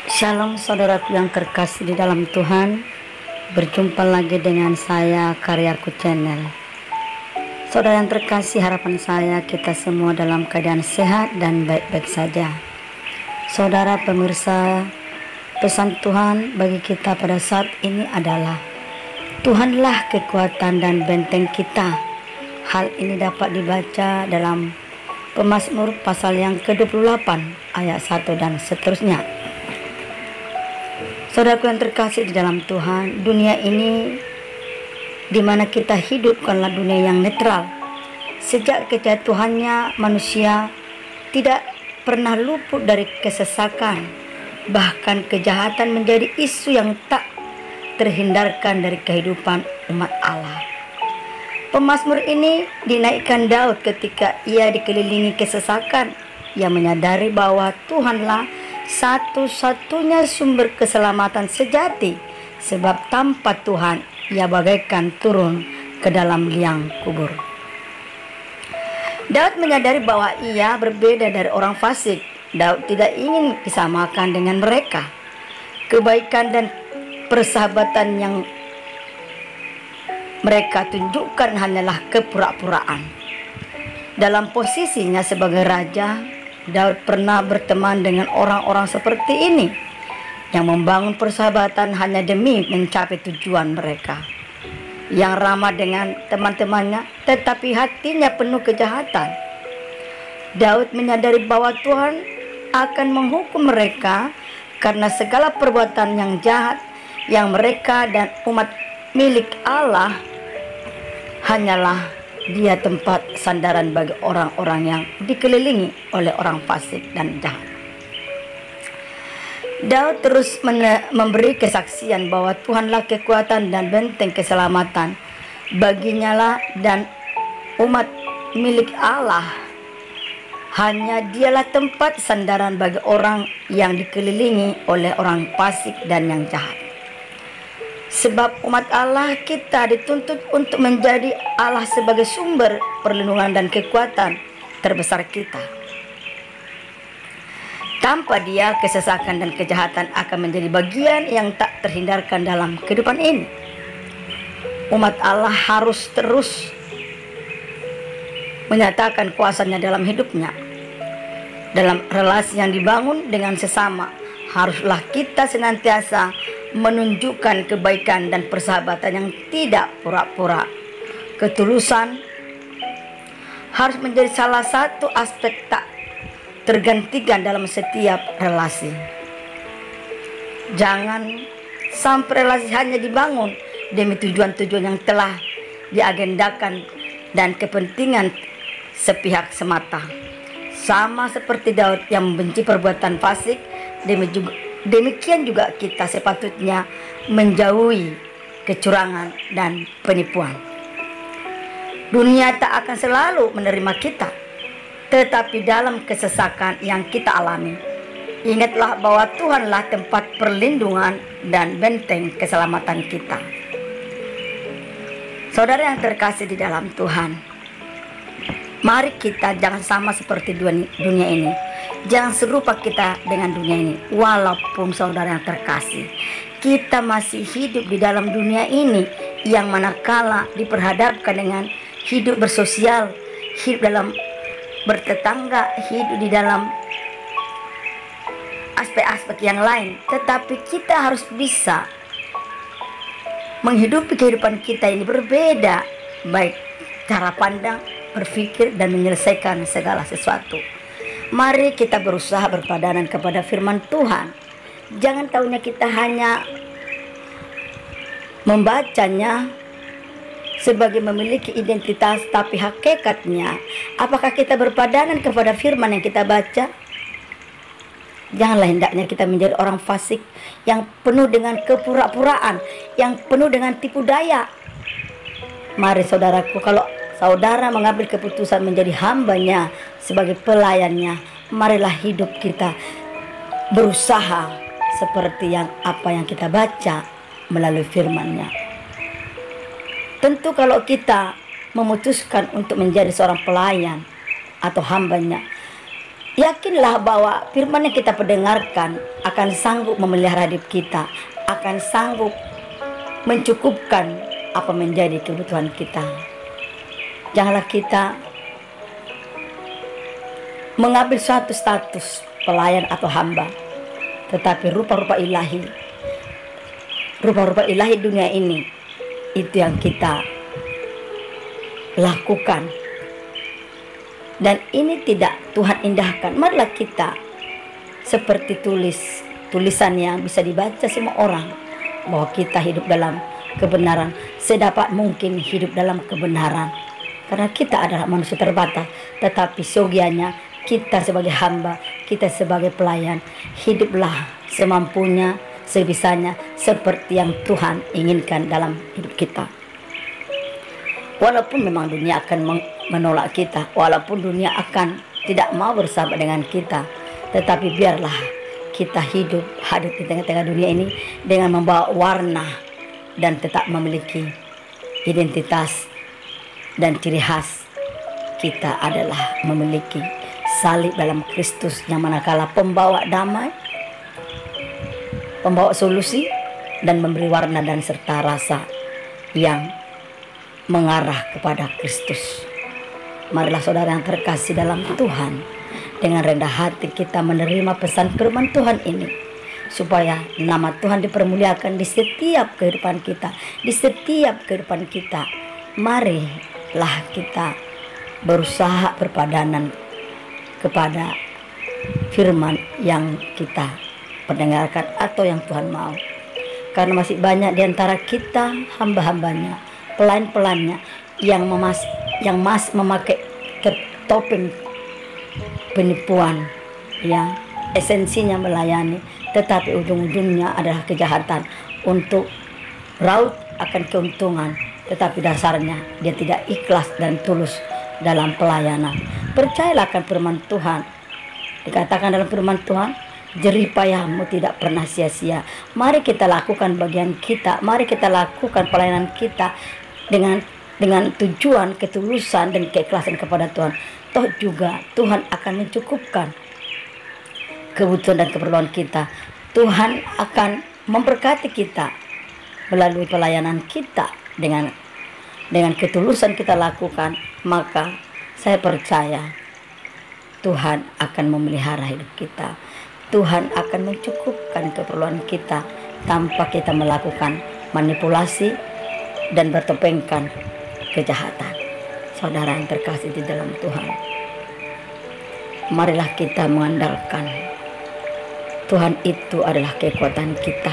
Shalom saudaraku yang terkasih di dalam Tuhan. Berjumpa lagi dengan saya, Karyaku Channel. Saudara yang terkasih, harapan saya kita semua dalam keadaan sehat dan baik-baik saja. Saudara pemirsa, pesan Tuhan bagi kita pada saat ini adalah Tuhanlah kekuatan dan benteng kita. Hal ini dapat dibaca dalam Pemazmur pasal yang ke-28 ayat 1 dan seterusnya. Saudaraku yang terkasih di dalam Tuhan, dunia ini di mana kita hidup bukanlah dunia yang netral. Sejak kejatuhannya, manusia tidak pernah luput dari kesesakan. Bahkan kejahatan menjadi isu yang tak terhindarkan dari kehidupan umat Allah. Pemazmur ini dinaikkan Daud ketika ia dikelilingi kesesakan. Ia menyadari bahwa Tuhanlah satu-satunya sumber keselamatan sejati, sebab tanpa Tuhan ia bagaikan turun ke dalam liang kubur. Daud menyadari bahwa ia berbeda dari orang fasik. Daud tidak ingin disamakan dengan mereka. Kebaikan dan persahabatan yang mereka tunjukkan hanyalah kepura-puraan. Dalam posisinya sebagai raja, Daud pernah berteman dengan orang-orang seperti ini yang membangun persahabatan hanya demi mencapai tujuan mereka, yang ramah dengan teman-temannya tetapi hatinya penuh kejahatan. Daud menyadari bahwa Tuhan akan menghukum mereka karena segala perbuatan yang jahat yang mereka dan umat milik Allah hanyalah dia tempat sandaran bagi orang-orang yang dikelilingi oleh orang fasik dan jahat. Daud terus memberi kesaksian bahwa Tuhanlah kekuatan dan benteng keselamatan baginya lah dan umat milik Allah. Hanya dialah tempat sandaran bagi orang yang dikelilingi oleh orang fasik dan yang jahat. Sebab umat Allah kita dituntut untuk menjadi Allah sebagai sumber perlindungan dan kekuatan terbesar kita. Tanpa Dia, kesesakan dan kejahatan akan menjadi bagian yang tak terhindarkan dalam kehidupan ini. Umat Allah harus terus menyatakan kuasanya dalam hidupnya. Dalam relasi yang dibangun dengan sesama, haruslah kita senantiasa menunjukkan kebaikan dan persahabatan yang tidak pura-pura. Ketulusan harus menjadi salah satu aspek tak tergantikan dalam setiap relasi. Jangan sampai relasi hanya dibangun demi tujuan-tujuan yang telah diagendakan dan kepentingan sepihak semata. Sama seperti Daud yang membenci perbuatan fasik, demikian juga kita sepatutnya menjauhi kecurangan dan penipuan. Dunia tak akan selalu menerima kita, tetapi dalam kesesakan yang kita alami, ingatlah bahwa Tuhanlah tempat perlindungan dan benteng keselamatan kita. Saudara yang terkasih di dalam Tuhan, mari kita jangan sama seperti dunia ini. Jangan serupa kita dengan dunia ini. Walaupun saudara yang terkasih, kita masih hidup di dalam dunia ini yang manakala diperhadapkan dengan hidup bersosial, hidup dalam bertetangga, hidup di dalam aspek-aspek yang lain. Tetapi kita harus bisa menghidupi kehidupan kita ini berbeda, baik cara pandang, berpikir, dan menyelesaikan segala sesuatu. Mari kita berusaha berpadanan kepada firman Tuhan. Jangan tahunya kita hanya membacanya sebagai memiliki identitas, tapi hakikatnya apakah kita berpadanan kepada firman yang kita baca? Janganlah hendaknya kita menjadi orang fasik yang penuh dengan kepura-puraan, yang penuh dengan tipu daya. Mari saudaraku, kalau saudara mengambil keputusan menjadi hambanya sebagai pelayannya, marilah hidup kita berusaha seperti apa yang kita baca melalui firman-Nya. Tentu kalau kita memutuskan untuk menjadi seorang pelayan atau hambanya, Yakinlah bahwa firman yang kita pendengarkan akan sanggup memelihara hidup kita, akan sanggup mencukupkan apa menjadi kebutuhan kita. Janganlah kita mengambil suatu status pelayan atau hamba, tetapi rupa-rupa ilahi dunia ini, itu yang kita lakukan. Dan ini tidak Tuhan indahkan. Marilah kita seperti tulisan yang bisa dibaca semua orang, bahwa kita hidup dalam kebenaran, sedapat mungkin hidup dalam kebenaran. Karena kita adalah manusia terbatas, tetapi seyogianya kita sebagai hamba, kita sebagai pelayan, hiduplah semampunya, sebisanya, seperti yang Tuhan inginkan dalam hidup kita. Walaupun memang dunia akan menolak kita, walaupun dunia akan tidak mau bersahabat dengan kita, tetapi biarlah kita hidup hadir di tengah-tengah dunia ini dengan membawa warna dan tetap memiliki identitas dan ciri khas. Kita adalah memiliki salib dalam Kristus, yang manakala pembawa damai, pembawa solusi, dan memberi warna dan serta rasa yang mengarah kepada Kristus. Marilah saudara yang terkasih dalam Tuhan, dengan rendah hati kita menerima pesan firman Tuhan ini, supaya nama Tuhan dipermuliakan di setiap kehidupan kita, di setiap kehidupan kita. Marilah kita berusaha berpadanan kepada firman yang kita pendengarkan atau yang Tuhan mau. Karena masih banyak di antara kita hamba-hambanya, pelayan-pelayannya yang memakai topeng penipuan yang esensinya melayani, tetapi ujung-ujungnya adalah kejahatan untuk raut akan keuntungan, tetapi dasarnya dia tidak ikhlas dan tulus dalam pelayanan. Percayalah akan firman Tuhan. Dikatakan dalam firman Tuhan, jerih payahmu tidak pernah sia-sia. Mari kita lakukan bagian kita, mari kita lakukan pelayanan kita dengan tujuan, ketulusan, dan keikhlasan kepada Tuhan. Toh juga Tuhan akan mencukupkan kebutuhan dan keperluan kita. Tuhan akan memberkati kita melalui pelayanan kita. Dengan ketulusan kita lakukan, maka saya percaya Tuhan akan memelihara hidup kita. Tuhan akan mencukupkan keperluan kita tanpa kita melakukan manipulasi dan bertopengkan kejahatan. Saudara yang terkasih di dalam Tuhan, marilah kita mengandalkan Tuhan. Itu adalah kekuatan kita.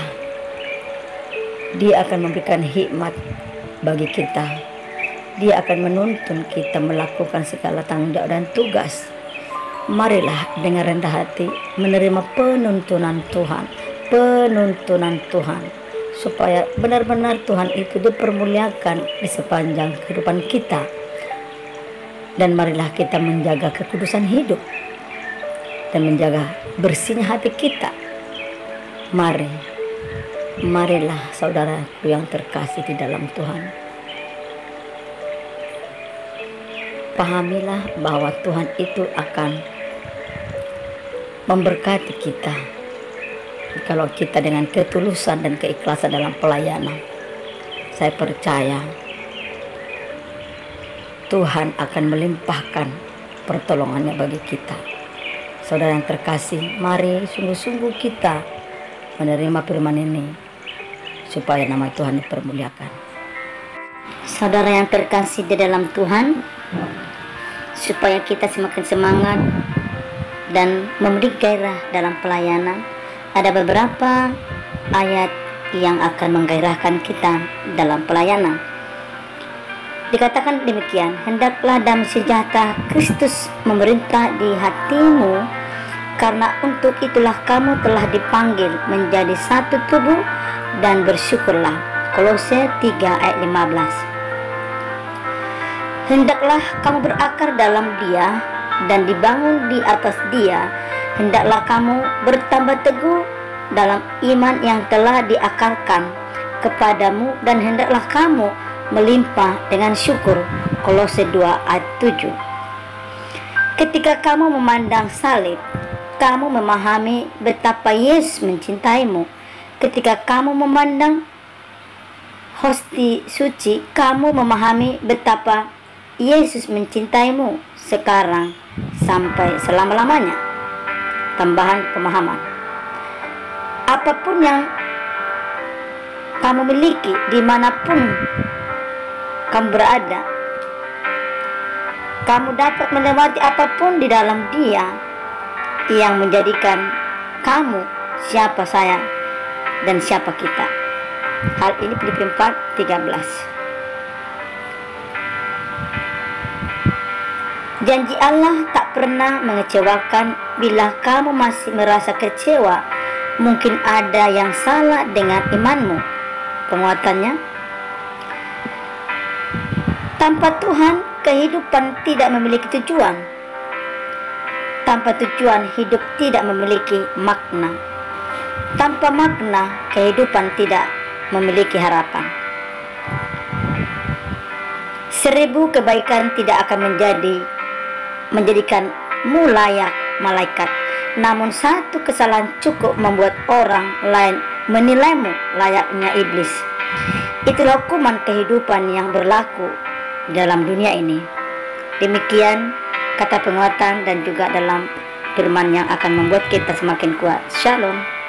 Dia akan memberikan hikmat bagi kita. Dia akan menuntun kita melakukan segala tanggung jawab dan tugas. Marilah dengan rendah hati menerima penuntunan Tuhan, supaya benar-benar Tuhan itu dipermuliakan di sepanjang kehidupan kita. Dan marilah kita menjaga kekudusan hidup dan menjaga bersihnya hati kita. Marilah saudaraku yang terkasih di dalam Tuhan, pahamilah bahwa Tuhan itu akan memberkati kita kalau kita dengan ketulusan dan keikhlasan dalam pelayanan. Saya percaya Tuhan akan melimpahkan pertolongannya bagi kita. Saudara yang terkasih, mari sungguh-sungguh kita menerima firman ini supaya nama Tuhan dipermuliakan. Saudara yang terkasih di dalam Tuhan, supaya kita semakin semangat dan memberi gairah dalam pelayanan, ada beberapa ayat yang akan menggairahkan kita dalam pelayanan. Dikatakan demikian, hendaklah damai sejahtera Kristus memerintah di hatimu, karena untuk itulah kamu telah dipanggil menjadi satu tubuh, dan bersyukurlah. Kolose 3 ayat 15. Hendaklah kamu berakar dalam Dia dan dibangun di atas Dia. Hendaklah kamu bertambah teguh dalam iman yang telah diakarkan kepadamu, dan hendaklah kamu melimpah dengan syukur. Kolose 2 ayat 7. Ketika kamu memandang salib, kamu memahami betapa Yesus mencintaimu. Ketika kamu memandang hosti suci, kamu memahami betapa Yesus mencintaimu sekarang sampai selama-lamanya. Tambahan pemahaman. Apapun yang kamu miliki, dimanapun kamu berada, kamu dapat melewati apapun di dalam Dia yang menjadikan kamu siapa saya dan siapa kita. Hal ini Filipi 4:13. Janji Allah tak pernah mengecewakan. Bila kamu masih merasa kecewa, mungkin ada yang salah dengan imanmu. Penguatannya, tanpa Tuhan, kehidupan tidak memiliki tujuan. Tanpa tujuan, hidup tidak memiliki makna. Tanpa makna, kehidupan tidak memiliki harapan. 1000 kebaikan tidak akan menjadikanmu layak malaikat. Namun satu kesalahan cukup membuat orang lain menilaimu layaknya iblis. Itulah hukuman kehidupan yang berlaku dalam dunia ini. Demikian kata penguatan dan juga dalam firman yang akan membuat kita semakin kuat. Shalom.